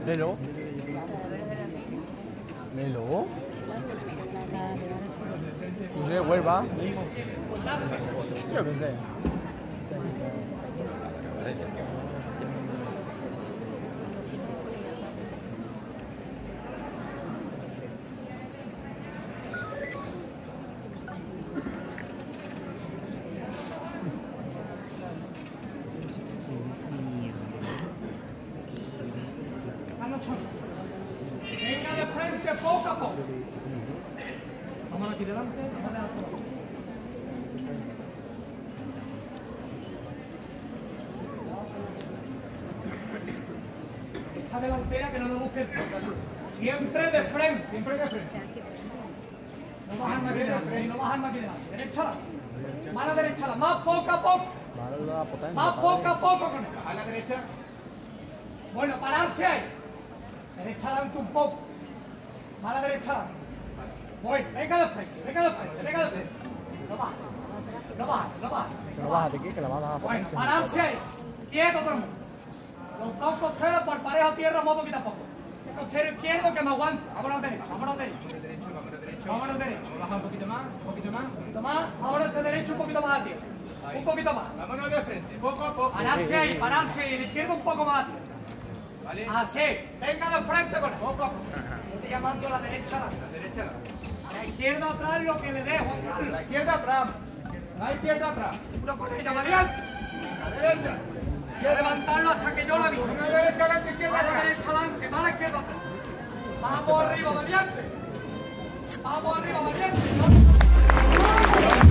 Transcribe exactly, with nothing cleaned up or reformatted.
Léelo. Léelo. José Huelva. Yo qué sé. Venga de frente poco a poco. Vamos aquí delante. Esta delantera que no nos busque el portal. Siempre de frente, siempre de frente. No bajar más aquí delante, no bajar más aquí delante. Derecha, mano derecha, más poco a poco. Más poco a poco con esta. A la derecha. Bueno, pararse ahí. Derecha adelante un poco. Mala derecha adelante. Bueno, venga de frente, venga de frente, venga de frente. No baja. No baja, no baja. No bajas de aquí, que la vas a Bueno, pararse ahí. Quieto todo el mundo. Los dos costeros por pareja tierra, muy poquito a poco. El costero izquierdo que me aguanta. Vámonos derecho, vámonos derecho. Vámonos derecho. Baja un poquito más, un poquito más. Un poquito más. Ahora este derecho un poquito más a tierra. Un poquito más. Vámonos de frente, poco a poco. Pararse ahí, pararse ahí. El izquierdo un poco más a tierra. ¿Vale? Así, venga de frente con él. Poco a poco. Estoy llamando a la derecha adelante. La derecha, la A la izquierda atrás lo que le dejo. La izquierda atrás. La izquierda atrás. Uno con ella, variante. La derecha. Quiero levantarlo hasta que yo lo avise. Una derecha adelante, izquierda Mala atrás. derecha adelante, mala izquierda atrás. Vamos arriba, variante. Vamos arriba, variante.